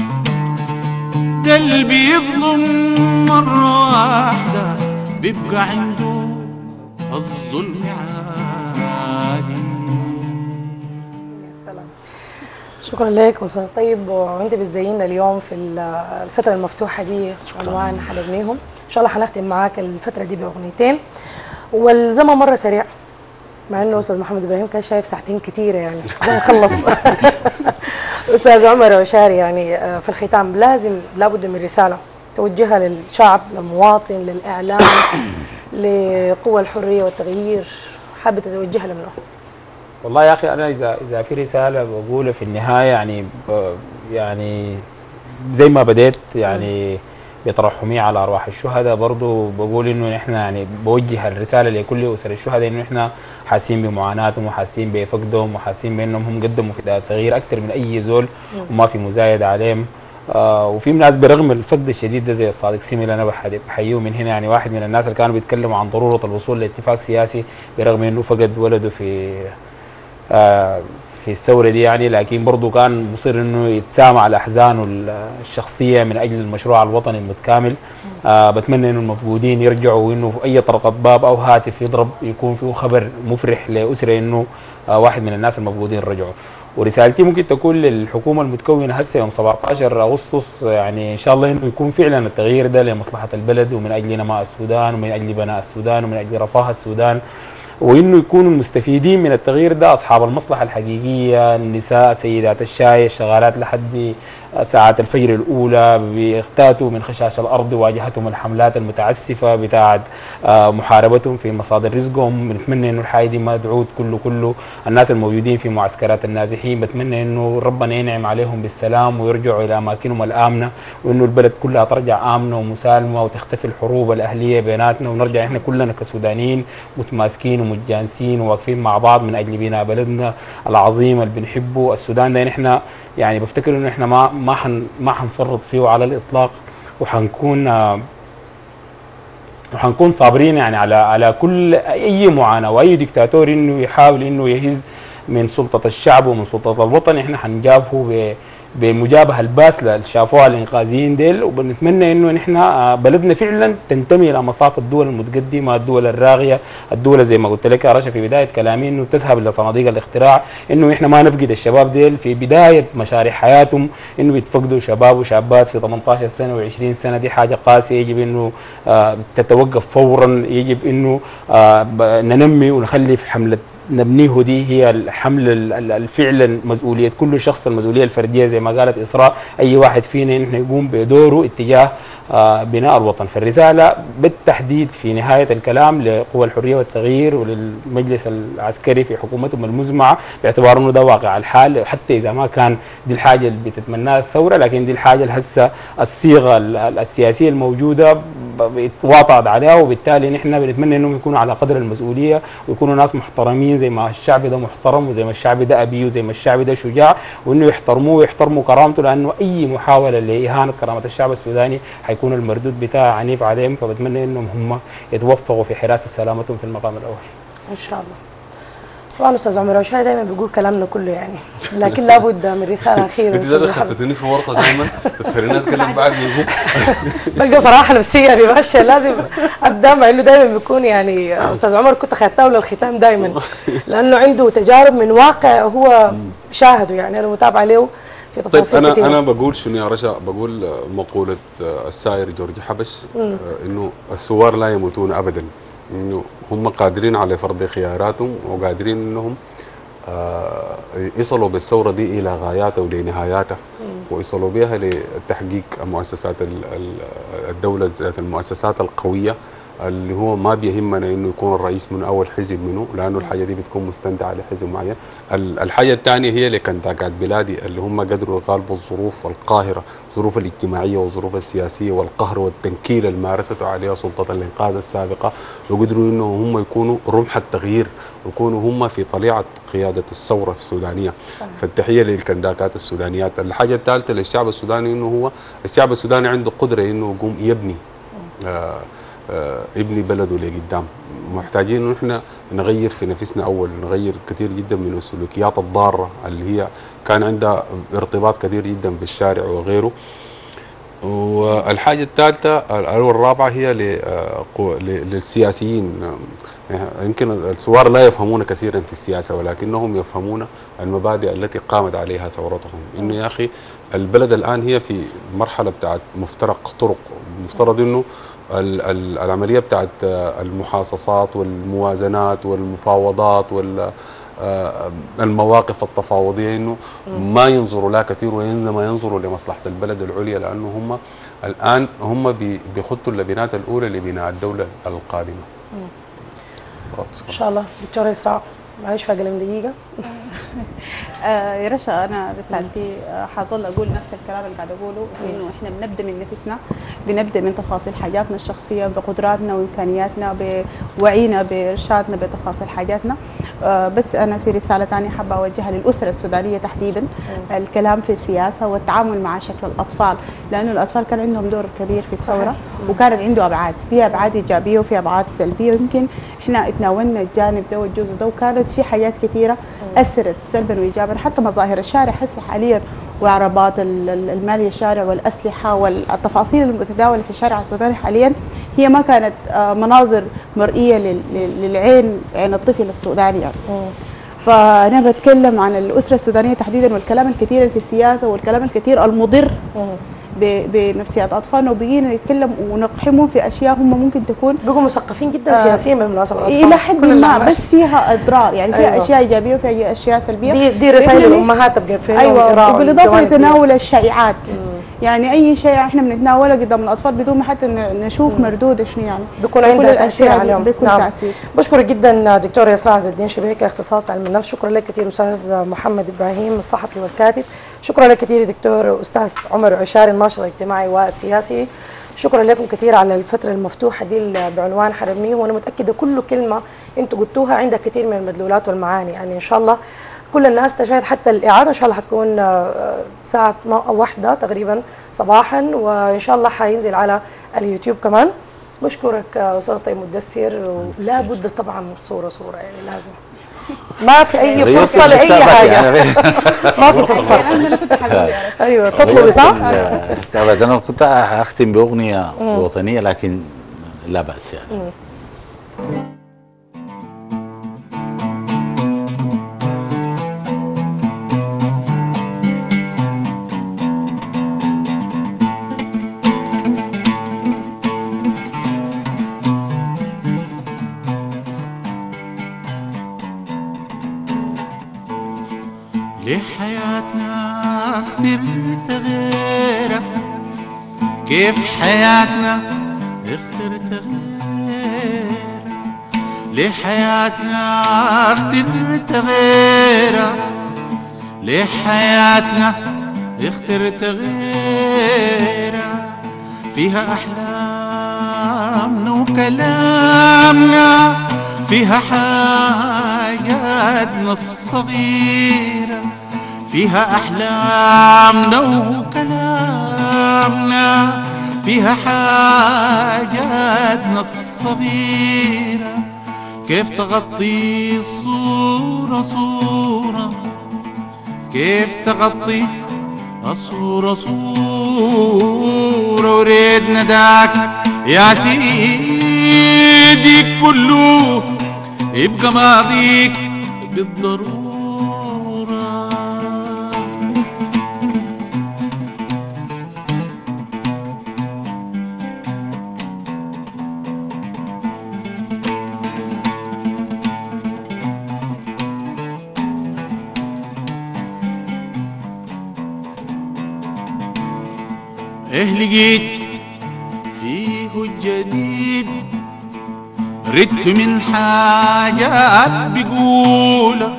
ده اللي بيظلم مرة واحدة بيبقى عنده الظلم عادي. يا سلام، شكرا لك وصل طيب. وانت بتزينا اليوم في الفتره المفتوحه دي عنوان حنبنيهم، ان شاء الله حنختم معاك الفتره دي باغنيتين، والزمن مره سريع مع انه استاذ محمد ابراهيم كان شايف ساعتين كثيره يعني عشان نخلص. استاذ عمر وشاري، يعني في الختام لازم لابد من رساله توجهها للشعب، للمواطن، للاعلام، لقوى الحريه والتغيير، حابه توجهها لمنه؟ والله يا اخي انا اذا اذا في رساله بقولها في النهايه، يعني يعني زي ما بديت يعني بترحمي على ارواح الشهداء، برضه بقول انه نحن يعني بوجه الرساله لكل اسر الشهداء انه نحن حاسين بمعاناتهم وحاسين بفقدهم وحاسين بانهم هم قدموا في التغيير اكثر من اي زول وما في مزايده عليهم. آه وفي ناس برغم الفقد الشديد ده زي الصادق سيمي اللي انا بحييه من هنا، يعني واحد من الناس اللي كانوا بيتكلموا عن ضروره الوصول لاتفاق سياسي برغم انه فقد ولده في آه في الثوره دي يعني، لكن برضه كان مصر انه يتسامع على احزانه الشخصيه من اجل المشروع الوطني المتكامل. آه بتمنى انه المفقودين يرجعوا، وانه في اي طرقه باب او هاتف يضرب يكون فيه خبر مفرح لاسره انه آه واحد من الناس المفقودين رجعوا. ورسالتي ممكن تكون للحكومه المتكونه هسه يوم سبعة عشر أغسطس، يعني ان شاء الله انه يكون فعلا التغيير ده لمصلحه البلد ومن اجل نماء السودان ومن اجل بناء السودان ومن اجل رفاه السودان، وانه يكونوا المستفيدين من التغيير ده اصحاب المصلحه الحقيقيه، النساء، سيدات الشاي، الشغالات لحد ساعات الفجر الأولى بيختاتوا من خشاش الأرض، واجهتهم الحملات المتعسفة بتاعت محاربتهم في مصادر رزقهم. بنتمنى إنه الحاجة دي ما تعود كله كله. الناس الموجودين في معسكرات النازحين بتمنى إنه ربنا ينعم عليهم بالسلام ويرجعوا إلى أماكنهم الآمنة، وإنه البلد كلها ترجع آمنة ومسالمة وتختفي الحروب الأهلية بيناتنا، ونرجع إحنا كلنا كسودانيين متماسكين ومتجانسين وواقفين مع بعض من أجل بناء بلدنا العظيم اللي بنحبه. السودان ده نحن يعني بفتكر إنه إحنا ما ما حن ما حنفرط فيه على الإطلاق، وحنكون وحنكون صابرين يعني على على كل اي معاناه واي دكتاتور انه يحاول انه يهز من سلطه الشعب ومن سلطه الوطن. احنا حنجابه بالمجابهه الباسله اللي شافوها الانقاذيين ديل، وبنتمنى انه نحن بلدنا فعلا تنتمي الى مصاف الدول المتقدمه، الدول الراقيه، الدول زي ما قلت لك يا رشا في بدايه كلامي انه تذهب الى صناديق الاختراع، انه احنا ما نفقد الشباب ديل في بدايه مشاريع حياتهم، انه بيتفقدوا شباب وشابات في ثمانية عشر سنه وعشرين سنه. دي حاجه قاسيه يجب انه آه تتوقف فورا. يجب انه آه ننمي ونخلي في حمله نبنيه دي هي الحمل الفعلا مسؤوليه كل شخص، المسؤوليه الفرديه زي ما قالت اسراء، اي واحد فينا نحن يقوم بدوره اتجاه آه بناء الوطن. فالرساله بالتحديد في نهايه الكلام لقوى الحريه والتغيير وللمجلس العسكري في حكومتهم المزمعه، باعتبار انه ده واقع الحال، حتى اذا ما كان دي الحاجه اللي بتتمناها الثوره، لكن دي الحاجه اللي هسه الصيغه السياسيه الموجوده بيتواطد عليها، وبالتالي نحن بنتمنى انهم يكونوا على قدر المسؤوليه ويكونوا ناس محترمين زي ما الشعب ده محترم وزي ما الشعب ده ابي وزي ما الشعب ده شجاع، وانه يحترموه ويحترموا كرامته، لانه اي محاوله لاهانه كرامه الشعب السوداني حيكون المردود بتاعها عنيف عليهم. فبتمنى انهم هم يتوفقوا في حراسه سلامتهم في المقام الاول ان شاء الله. طبعا استاذ عمر وشاري دايما بيقول كلامنا كله يعني، لكن لابد من رساله اخيره. انت زاد خدتني في ورطه دائما بتخليني اتكلم بعد من بلقى صراحه نفسيه يعني ماشيه لازم ابدا، مع انه دايما بيكون يعني استاذ عمر كنت اخذتها للختام دائما، لانه عنده تجارب من واقع هو شاهده، يعني انا متابعه له في تفاصيل طيب انا كتير. انا بقول شنو يا رشا؟ بقول مقوله السائر جورج حبش انه الثوار لا يموتون ابدا، انه هم قادرين على فرض خياراتهم وقادرين انهم آه يصلوا بالثوره دي الى غاياتها ولنهاياتها، ويصلوا بها لتحقيق مؤسسات الدوله ذات المؤسسات القويه، اللي هو ما بيهمنا انه يكون الرئيس من اول حزب منه، لانه الحاجه دي بتكون مستندة لحزب معين. الحاجه الثانيه هي اللي كانت تاكات بلادي اللي هم قدروا يغالبوا الظروف القاهره، الظروف الاجتماعيه والظروف السياسيه والقهر والتنكيل اللي مارسته عليها سلطه الانقاذ السابقه، وقدروا انه هم يكونوا رمح التغيير ويكونوا هم في طليعه قياده الثوره السودانيه. فالتحيه للكنداكات السودانيات. الحاجه الثالثه للشعب السوداني انه هو الشعب السوداني عنده قدره انه يقوم يبني آه ابني بلده لقدام. محتاجين انه احنا نغير في نفسنا اول، نغير كثير جدا من السلوكيات الضاره اللي هي كان عندها ارتباط كثير جدا بالشارع وغيره. والحاجه الثالثه او الرابعه هي للسياسيين. يمكن الثوار لا يفهمون كثيرا في السياسه، ولكنهم يفهمون المبادئ التي قامت عليها ثورتهم. انه يا اخي البلد الان هي في مرحله بتاعت مفترق طرق، المفترض انه العمليه بتاعت المحاصصات والموازنات والمفاوضات والمواقف التفاوضيه انه ما ينظروا لها كثير، وانما ينظروا لمصلحه البلد العليا، لانه هم الان هم بيخطوا اللبنات الاولى لبناء الدوله القادمه. ان شاء الله. دكتوره اسراء معلش فاقله من دقيقه. آه يا رشا انا رسالتي آه حظل اقول نفس الكلام اللي قاعد اقوله، انه احنا بنبدا من نفسنا، بنبدا من تفاصيل حاجاتنا الشخصيه بقدراتنا وامكانياتنا بوعينا بارشادنا بتفاصيل حاجاتنا. آه بس انا في رساله ثانيه حابه اوجهها للاسره السودانيه تحديدا، مم. الكلام في السياسه والتعامل مع شكل الاطفال، لانه الاطفال كان عندهم دور كبير في الثوره وكانت عنده ابعاد، في ابعاد ايجابيه وفي ابعاد سلبيه، ويمكن احنا تناولنا الجانب ده والجزء ده، وكانت في حاجات كثيره اثرت سلبا وايجابا، حتى مظاهر الشارع هسه حاليا وعربات الماليه الشارع والاسلحه والتفاصيل المتداوله في الشارع السوداني حاليا هي ما كانت مناظر مرئيه للعين، عين الطفل السوداني يعني. فانا بتكلم عن الاسره السودانيه تحديدا، والكلام الكثير في السياسه والكلام الكثير المضر بنفسيات اطفالنا وبقينا نتكلم ونقحمهم في اشياء هم ممكن تكون بقوا مثقفين جدا سياسيا بالمناسبه الاطفال الى حد ما، بس فيها اضرار يعني فيها أيوة. اشياء ايجابيه وفيها اشياء سلبيه. دي دي رسائل الامهات تبقى فين؟ ايوه، بالاضافه لتناول الشائعات. يعني اي شيء احنا بنتناوله قدام الاطفال بدون ما حتى نشوف مردود شنو يعني بيكون عندها تاثير عليهم. بيكون نعم. تاثير. بشكرك جدا دكتور يسرا عز الدين شبيكه اختصاص علم النفس. شكرا لك كثير استاذ محمد ابراهيم الصحفي والكاتب. شكرا لك كثير دكتور استاذ عمر عشاري الناشط الاجتماعي والسياسي. شكرا لكم كثير على الفتره المفتوحه دي بعنوان حرمنيه، وانا متاكده كل كلمه انتم قلتوها عندها كثير من المدلولات والمعاني. يعني ان شاء الله كل الناس تشاهد، حتى الاعاده ان شاء الله حتكون ساعه واحدة تقريبا صباحا، وان شاء الله حينزل على اليوتيوب كمان. بشكرك استاذ طيب مدثر، ولا بد طبعا صوره صوره يعني لازم، ما في اي فرصه لاي حاجه. ما في فرصه. ايوه تطلبي صح؟ ابدا انا كنت اختم باغنيه وطنيه لكن لا باس يعني. ليه حياتنا اخترت غيرها؟ كيف حياتنا اخترت غيرها؟ ليه حياتنا اخترت غيرها؟ ليه حياتنا اخترت غيرها؟ فيها احلامنا وكلامنا، فيها حاجاتنا الصغيرة، فيها أحلامنا وكلامنا، فيها حاجاتنا الصغيرة. كيف تغطي الصورة صورة؟ كيف تغطي الصورة صورة؟ وريد نداك يا سيدي كله يبقى ماضيك بالضرورة. ايه لقيت فيه الجديد؟ ردت من حاجات بقولها،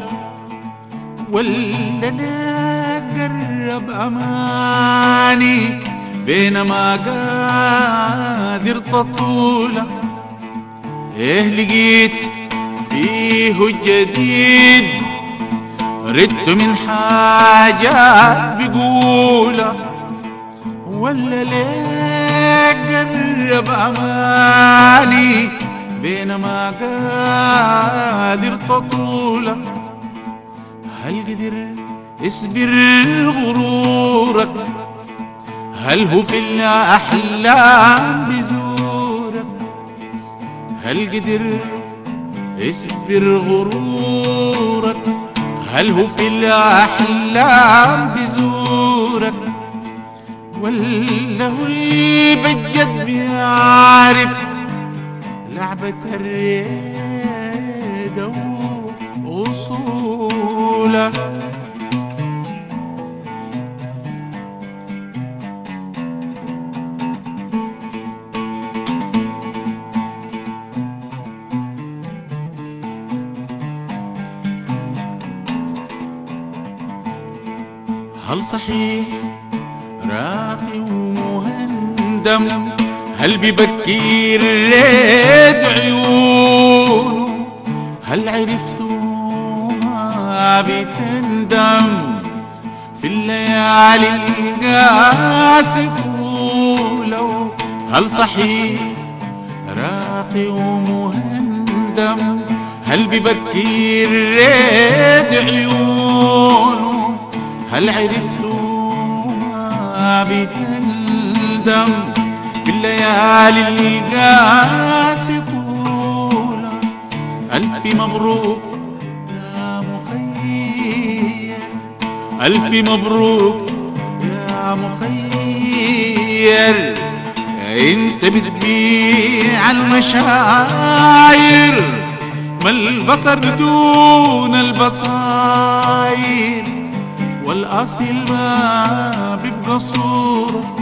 ولا لا قرب أماني بينما قادر تطولها؟ ايه لقيت فيه الجديد؟ ردت من حاجات بقولها، ولا ليه قرب أماني بينما قادر تطولة؟ هل قدر اصبر غرورك؟ هل هو في الأحلام بزورك؟ هل قدر اصبر غرورك؟ هل هو في الأحلام بزورك؟ ولا هو اللي بجد بيعرف لعبة الريدة وأصولها؟ هل صحيح راقي ومهندم؟ هل ببكي الريد عيونه؟ هل عرفتوا ما بتندم في الليالي القاسي طوله؟ هل صحيح راقي ومهندم؟ هل ببكي الريد عيونه؟ هل عرفتوا ما بتندم في الليالي القاسي طولة؟ ألف مبروك يا مخير، ألف مبروك يا مخير، المشاعر، انت بتبيع المشاعر، ما البصر دون البصاير، والاصل ما بيبقى صورة.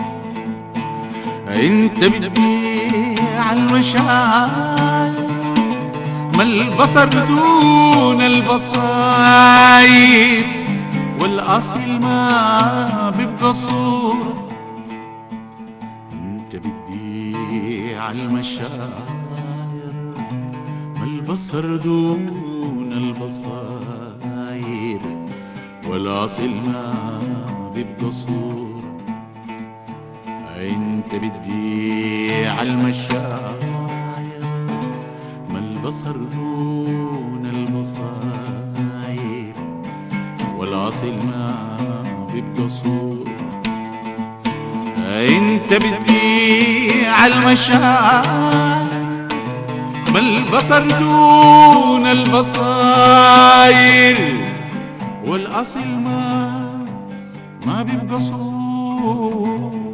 انت بتبيع المشاعر، ما البصر دون البصاير، والاصل ما بيبقى صورة. انت بتبيع المشاعر، ما البصر دون البصاير، والاصل ما بيبقى صورة. انت بتبيع المشاعر، ما البصر دون البصاير، والاصل ما بيبقى صورة. انت بتبيع المشاعر، ما البصر دون البصاير، والاصل ما ما بيبقى صورة.